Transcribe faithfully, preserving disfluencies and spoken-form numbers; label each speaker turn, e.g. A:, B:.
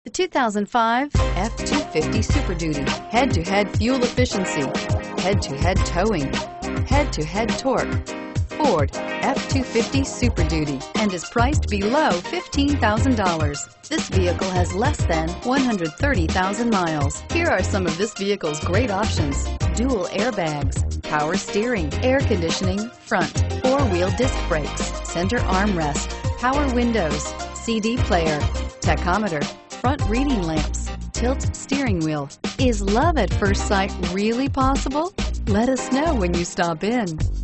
A: The two thousand five F two fifty Super Duty. Head-to-head fuel efficiency, head-to-head towing, head-to-head torque. Ford F two fifty Super Duty and is priced below fifteen thousand dollars. This vehicle has less than one hundred thirty thousand miles. Here are some of this vehicle's great options: dual airbags, power steering, air conditioning, front, four-wheel disc brakes, center armrest, power windows, C D player, tachometer, front reading lamps, tilt steering wheel. Is love at first sight really possible? Let us know when you stop in.